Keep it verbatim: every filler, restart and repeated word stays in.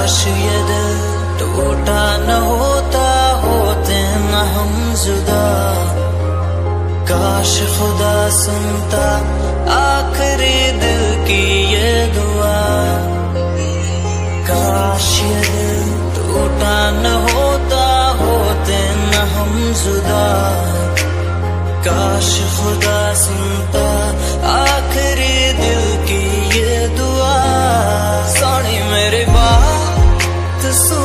काश ये दिल टूटा न होता, होते न हम जुदा। काश खुदा सुनता आखिरी दिल की ये दुआ। काश ये दिल टूटा न होता, होते न हम जुदा। काश खुदा सुनता आखिरी दिल की ये दुआ। सोनी मेरी बात सुन